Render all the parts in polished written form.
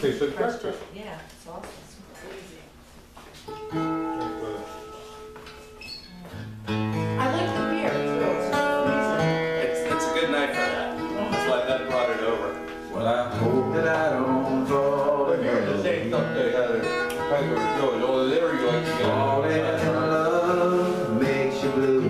tastes like breakfast. Yeah, it's awesome. I like the beer too. It's a good night for that. That's why Beth brought it over. Well, I hope that I don't fall But in here's the love. same stuff they had at Tiger. Oh, there you like to get Falling in love makes you blue.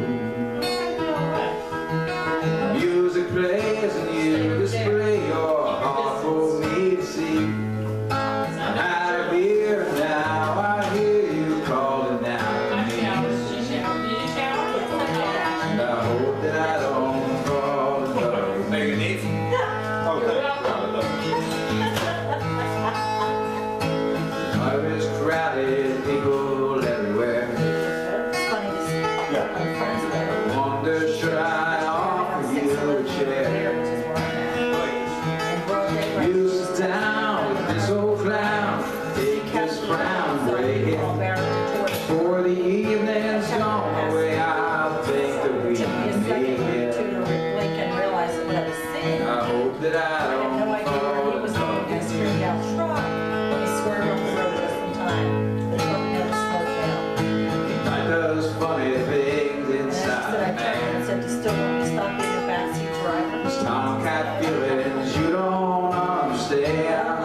Music plays and you display your heart for me to see. I'm out of beer now, I hear you calling out to me. And I hope that I don't fall in love. Megan needs. Oh, Life is crowded, people everywhere. It's funny to see. yeah. I'm friends with her. I wonder, should I offer you a chair? You sit down with this old clown, take his frown, break it. Before the evening's gone away, I'll think that we made it. I hope that I don't fall in love. Life does funny things inside man. Tomcat feelings you don't understand.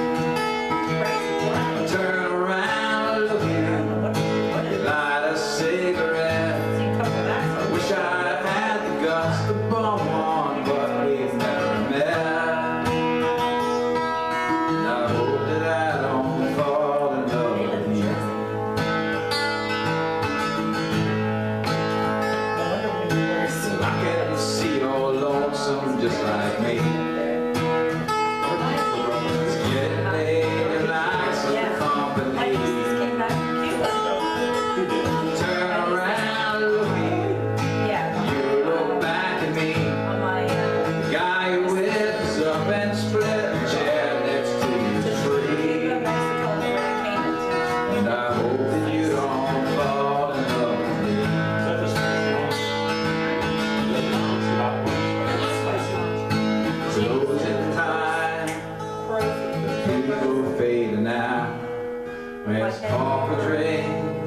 Turn around, look at you, light a cigarette. I wish I'd had the guts to bum one, but we've never met. And I hope that I don't fall in love with you. I can see you're lonesome just like me. It's getting late and like some company. Turn around, look at you, look back at me. The guy you're with is up and split the chair next to you free. And I hope that you don't fall in love with me. Closing time, the people fading out. Let's talk a drink.